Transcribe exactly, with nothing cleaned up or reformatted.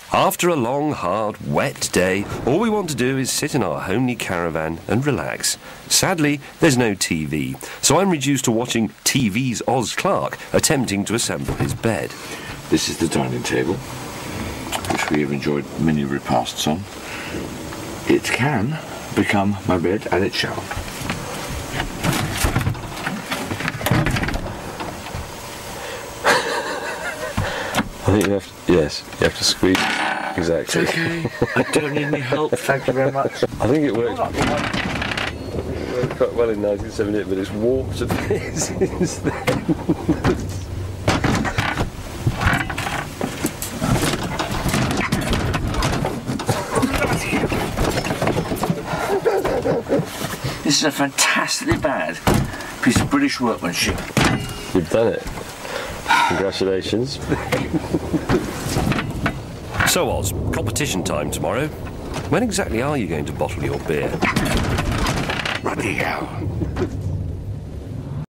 After a long, hard, wet day, all we want to do is sit in our homely caravan and relax. Sadly, there's no T V, so I'm reduced to watching T V's Oz Clarke attempting to assemble his bed. This is the dining table, which we have enjoyed many repasts on. It can become my bed, and it shall. I think you have to, yes, you have to squeeze. Exactly. It's okay. I don't need any help, thank you very much. I think it works. I think it worked quite well in nineteen seventy-eight, but it's warped a bit since then. This is a fantastically bad piece of British workmanship. You've done it. Congratulations. So Oz, competition time tomorrow. When exactly are you going to bottle your beer? Bloody hell.